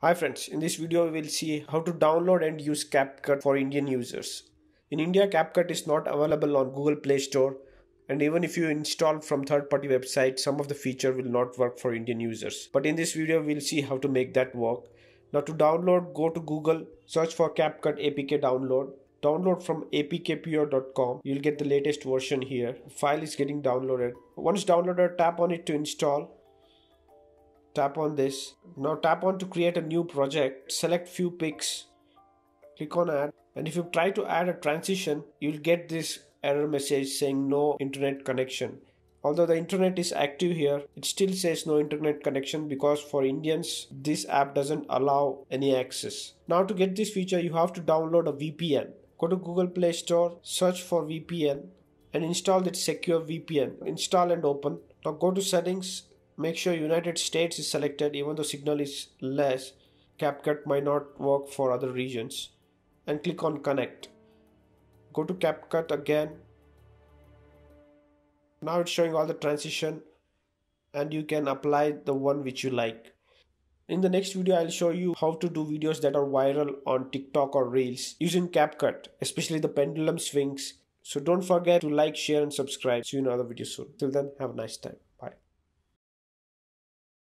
Hi friends, in this video we will see how to download and use CapCut for Indian users. In India, CapCut is not available on Google Play Store, and even if you install from third-party websites, some of the feature will not work for Indian users. But in this video we'll see how to make that work. Now to download, go to Google, search for CapCut APK download. Download from apkpure.com. You'll get the latest version here. The file is getting downloaded. Once downloaded, tap on it to install. Tap on this. Now tap on to create a new project. Select few pics. Click on add. And if you try to add a transition, you'll get this error message saying no internet connection. Although the internet is active here, it still says no internet connection because for Indians, this app doesn't allow any access. Now to get this feature, you have to download a VPN. Go to Google Play Store, search for VPN and install that secure VPN. Install and open. Now go to settings. Make sure United States is selected. Even though signal is less, CapCut might not work for other regions. And click on connect. Go to CapCut again. Now it's showing all the transition and you can apply the one which you like. In the next video, I'll show you how to do videos that are viral on TikTok or Reels using CapCut, especially the pendulum swings. So don't forget to like, share and subscribe. See you in another video soon. Till then, have a nice time.